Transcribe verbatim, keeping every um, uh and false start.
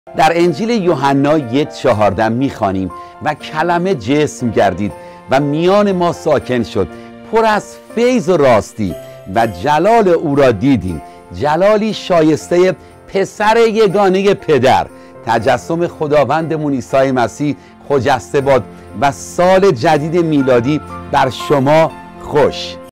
در انجیل یوحنا یک چهارده میخوانیم و کلمه جسم گردید و میان ما ساکن شد، پر از فیض و راستی و جلال او را دیدیم، جلالی شایسته پسر یگانه پدر. تجسم خداوندمون عیسی مسیح خجسته باد و سال جدید میلادی بر شما خوش.